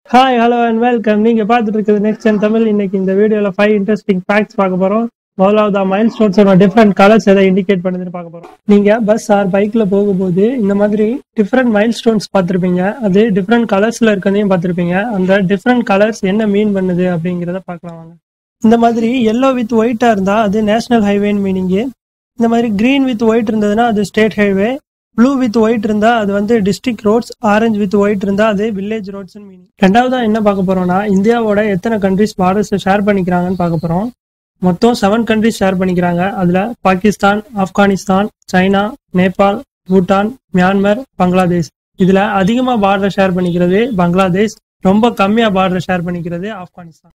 Hi hello and welcome. நீங்க பார்த்துட்டு இருக்கிறது நெக்ஸ்ட் ஜென் தமிழ். இன்னைக்கு இந்த வீடியோல 5 இன்ட்ரெஸ்டிங் ஃபேக்ட்ஸ் பார்க்க போறோம். முதலாவது மைல் ஸ்டோன்ஸோட டிஃப்ரெண்ட் கலர்ஸ் எதை இண்டிகேட் பண்ணுதுன்னு பார்க்க போறோம். நீங்க பஸ் ஆர் பைக்ல போகும்போது இந்த மாதிரி டிஃப்ரெண்ட் மைல் ஸ்டோன்ஸ் பார்த்திருப்பீங்க. அது டிஃப்ரெண்ட் கலர்ஸ்ல இருக்கிறதையும் பார்த்திருப்பீங்க. அந்த டிஃப்ரெண்ட் கலர்ஸ் என்ன மீன் பண்ணுது அப்படிங்கிறத பார்க்கலாம் வாங்க. இந்த மாதிரி எல்லோ வித் ஒயிட்டா இருந்தா அது நேஷனல் ஹைவேன்னு மீனிங். இந்த மாதிரி கிரீன் வித் ஒயிட் இருந்ததுன்னா அது state highway. Blue with white இருந்தா அது வந்து district roads. Orange with white இருந்தா அது வில்லேஜ் ரோட்ஸ் மீனிங். ரெண்டாவதா என்ன பார்க்க போறோம்னா, இந்தியாவோட எத்தனை கண்ட்ரிஸ் பார்டர்ஸ் ஷேர் பண்ணிக்கிறாங்கன்னு பார்க்க போறோம். மொத்தம் 7 கண்ட்ரிஸ் ஷேர் பண்ணிக்கிறாங்க. அதுல பாகிஸ்தான், ஆப்கானிஸ்தான், சைனா, நேபாள், பூட்டான், மியான்மர், பங்களாதேஷ். இதுல அதிகமா பார்டர் ஷேர் பண்ணிக்கிறது பங்களாதேஷ், ரொம்ப கம்மியா பார்டர் ஷேர் பண்ணிக்கிறது ஆப்கானிஸ்தான்.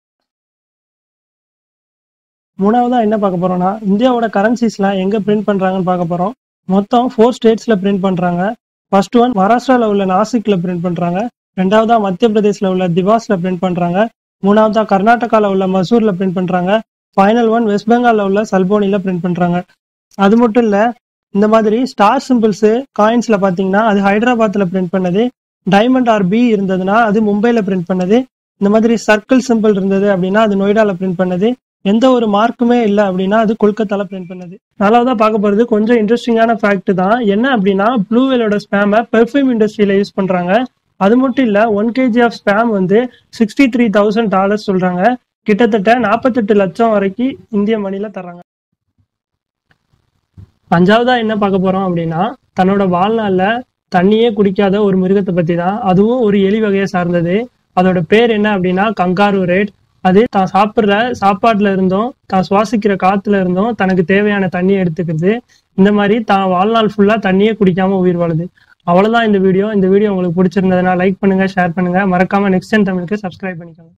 மூணாவதா என்ன பார்க்க போறோம்னா, இந்தியாவோட கரன்சிஸ்லாம் எங்க பிரிண்ட் பண்றாங்கன்னு பார்க்க போறோம். மொத்தம் 4 ஸ்டேட்ஸ்ல பிரிண்ட் பண்றாங்க. ஃபர்ஸ்ட் ஒன் மகாராஷ்டிரால உள்ள நாசிக்ல பிரிண்ட் பண்றாங்க. ரெண்டாவதா மத்திய பிரதேஷ்ல உள்ள திவாஸ்ல பிரிண்ட் பண்றாங்க. மூணாவதா கர்நாடகால உள்ள மசூர்ல பிரிண்ட் பண்றாங்க. ஃபைனல் ஒன் வெஸ்ட் பெங்கால்ல உள்ள சல்போனில பிரிண்ட் பண்றாங்க. அது மட்டும் இல்ல, இந்த மாதிரி ஸ்டார் சிம்பிள்ஸ் காயின்ஸ்ல பாத்தீங்கன்னா அது ஹைதராபாத்ல பிரிண்ட் பண்ணது. டைமண்ட் ஆர் பி இருந்ததுன்னா அது மும்பைல பிரிண்ட் பண்ணது. இந்த மாதிரி சர்க்கிள் சிம்பிள் இருந்தது அப்படின்னா அது நொய்டால பிரிண்ட் பண்ணது. எந்த ஒரு மார்க்குமே இல்லை அப்படின்னா அது கொல்கத்தால பிரிண்ட் பண்ணது. நாலாவதா பார்க்க போறது கொஞ்சம் இன்ட்ரெஸ்டிங்கான ஃபேக்ட் தான். என்ன அப்படின்னா, ப்ளூ வேலோட ஸ்பேமை பெர்ஃப்யூம் இண்டஸ்ட்ரியில யூஸ் பண்றாங்க. அது மட்டும் இல்ல, 1 kg ஆஃப் ஸ்பேம் வந்து $63,000 சொல்றாங்க. கிட்டத்தட்ட 48 லட்சம் வரைக்கும் இந்திய மணில தர்றாங்க. அஞ்சாவதா என்ன பார்க்க போறோம் அப்படின்னா, தன்னோட வாழ்நாள்ல தண்ணியே குடிக்காத ஒரு மிருகத்தை பத்தி தான். அதுவும் ஒரு எலி வகையை சார்ந்தது. அதோட பேர் என்ன அப்படின்னா கங்காரு ரேட். அது தான் சாப்பிட்ற சாப்பாட்டுல இருந்தும் தான் சுவாசிக்கிற காத்துல இருந்தும் தனக்கு தேவையான தண்ணியை எடுத்துக்கிறது. இந்த மாதிரி தான் வாழ்நாள் ஃபுல்லா தண்ணியே குடிக்காம உயிர் வாழுது. அவ்வளவுதான் இந்த வீடியோ. இந்த வீடியோ உங்களுக்கு பிடிச்சிருந்ததுன்னா லைக் பண்ணுங்க, ஷேர் பண்ணுங்க. மறக்காம நெக்ஸ்ட் ஜென் தமிழுக்கு சப்ஸ்கிரைப் பண்ணிக்கோங்க.